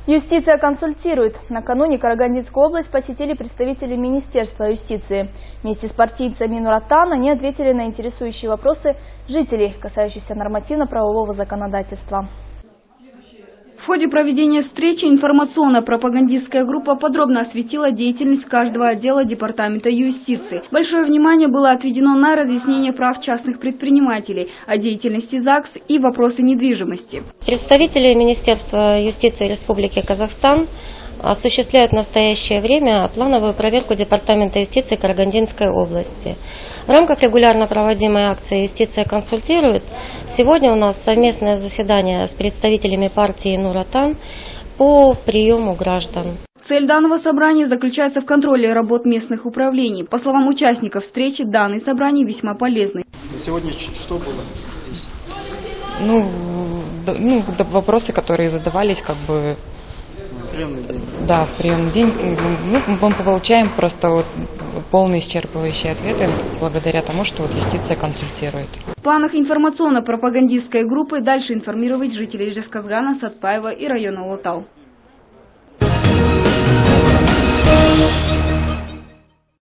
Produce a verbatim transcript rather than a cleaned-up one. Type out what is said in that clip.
Юстиция консультирует. Накануне Карагандинскую область посетили представители Министерства юстиции. Вместе с партийцами Нур Отан они ответили на интересующие вопросы жителей, касающиеся нормативно-правового законодательства. В ходе проведения встречи информационно-пропагандистская группа подробно осветила деятельность каждого отдела Департамента юстиции. Большое внимание было отведено на разъяснение прав частных предпринимателей, о деятельности ЗАГС и вопросы недвижимости. Представители Министерства юстиции Республики Казахстан осуществляют в настоящее время плановую проверку Департамента юстиции Карагандинской области. В рамках регулярно проводимой акции «Юстиция консультирует» сегодня у нас совместное заседание с представителями партии Нур Отан по приему граждан. Цель данного собрания заключается в контроле работ местных управлений. По словам участников встречи, данные собрания весьма полезны. Сегодня что было здесь? Ну, ну, вопросы, которые задавались, как бы... Да, в приемный день ну, мы получаем просто вот полные исчерпывающие ответы благодаря тому, что вот юстиция консультирует. В планах информационно-пропагандистской группы дальше информировать жителей Жезказгана, Сатпаева и района Улутау.